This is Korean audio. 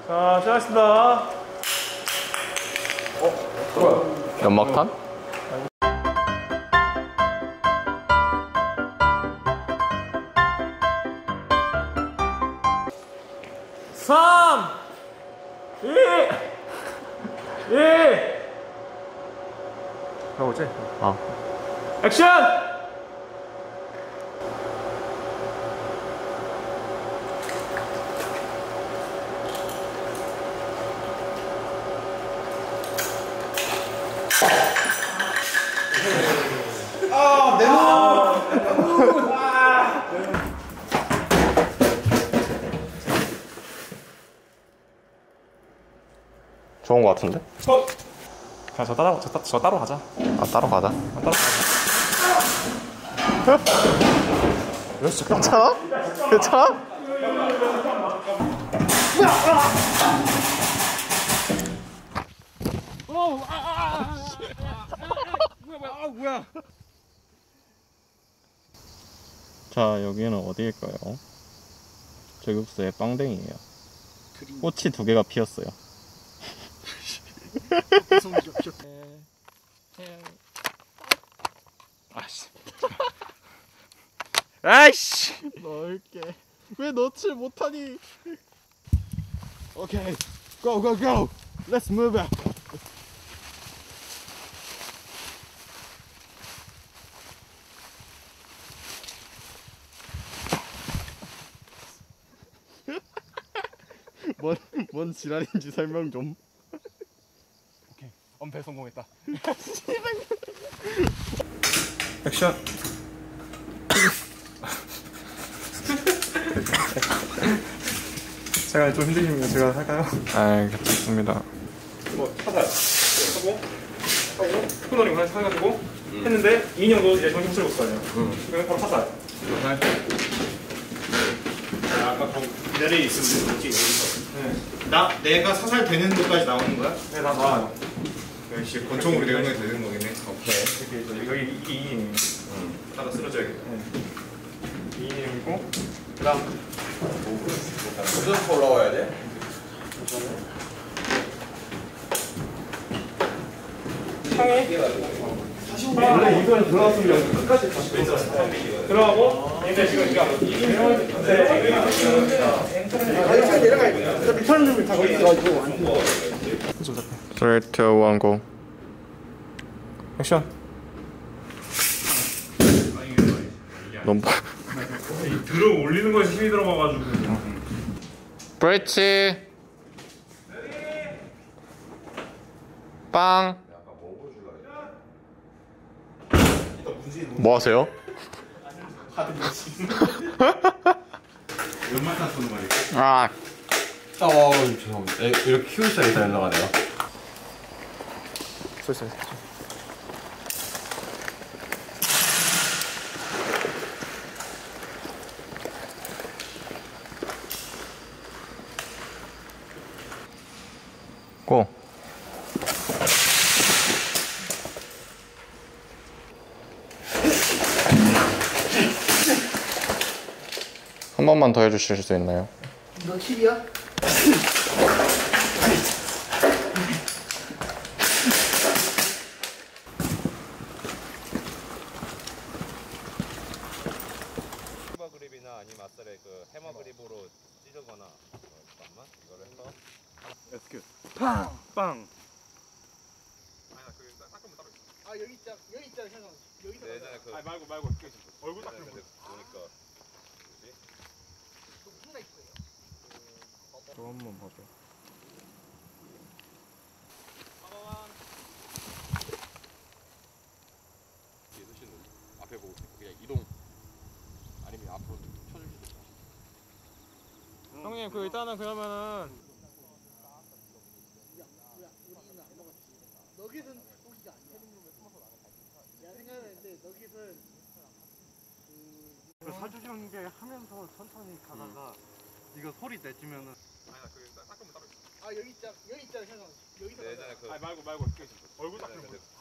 자, 시작하겠습니다. 뭐야? 연막탄? 삼, 이, 나오지? 액션! 좋은 거 같은데? 그냥 저 따로 가자. 아, 따로 가자. 따로 가자. 괜찮아? 괜찮아? 뭐야? 자, 여기는 어디일까요? 제국수의 빵댕이에요. 꽃이 2개가 피었어요. 아이씨! 넣을게. 왜 넣지 못하니? 오케이, go go go. Let's move it. 뭔 지랄인지 설명 좀. 오케이, 엄폐 성공했다. 액션. 제가 좀 힘드시면 제가 할까요? 아, 괜찮습니다. 뭐 타살 하고 스포너링 해가지고 했는데 이인형도 이제 정신 차리고 있을 거 아니에요. 그래서 바로 타살. 아까 기다려 있으면 뭐지 여기서. 내가 사살 되는 것까지 나오는 거야? 네, 다 나와요. 역시 권총으로 내는 게 되는 거겠네. 오케이. 이렇게 여기 이게 이인형이에요. 하나 쓰러져야겠다. 이인형이고 그다음 부드럽게 올라와야 돼? 창에 원래 이거는 들어갔으면 끝까지 다시 들어가고 근데 지금 이게 밑에는 다 거기 들어가지고 안 돼. 3, 2, 1, go. 액션. 너무 들어 올리는 거에서 힘이 들어가가지고. 브레치 빵. 뭐 하세요? 연말탄 쏘는 말이야. 아, 죄송합니다. 이렇게 키우셔야 일단 연락하네요. 고. 한 번만 더 해주실 수 있나요? 너 킬이야? 해머 그립이나 아니면 아싸레 그 해머 그립으로 찢어거나 잠깐만 이거를 해서 엑스큐. 빵. 빵. 아니야 그 닦으면 따로 있어. 아 여기 있잖아 형. 여기서 예전에 그 아니 말고 얼굴 닦는 거. 보니까 뭐지? 무슨 날 거예요? 또 한 번 봐줘. 뒤에 서시는 앞에 보고 그냥 이동 아니면 앞으로 쳐줄 수도 있어. 형님 그 일단은 그러면은 우리는 안 먹었지. 너겟은 고기가 아니야. 내가 생각했는데 너겟은 그 사주경 게 하면서 천천히 가다가 이거 소리 내주면은 아니야 그 닦으면 따로 있어. 아 여기 있잖아 형. 여기서 예전에 그 아니 말고 얼굴 닦는 거.